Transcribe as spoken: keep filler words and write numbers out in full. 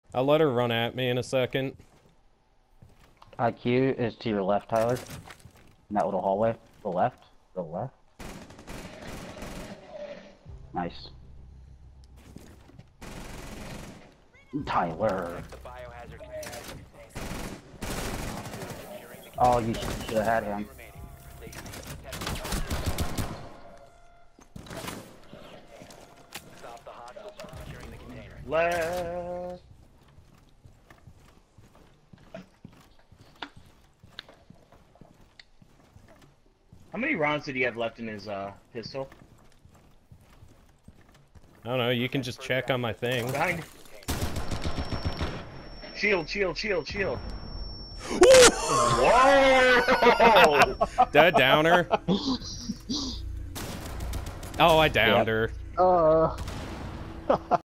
I'll let her run at me in a second. I Q is to your left, Tyler. In that little hallway. The left. The left. Nice. Tyler. Oh, you should have had him. Left. How many rounds did he have left in his uh, pistol? I don't know, you can just check on my thing. Behind. Shield, shield, shield, shield. Whoa! Did I down her? Oh, I downed Yep. her. Uh.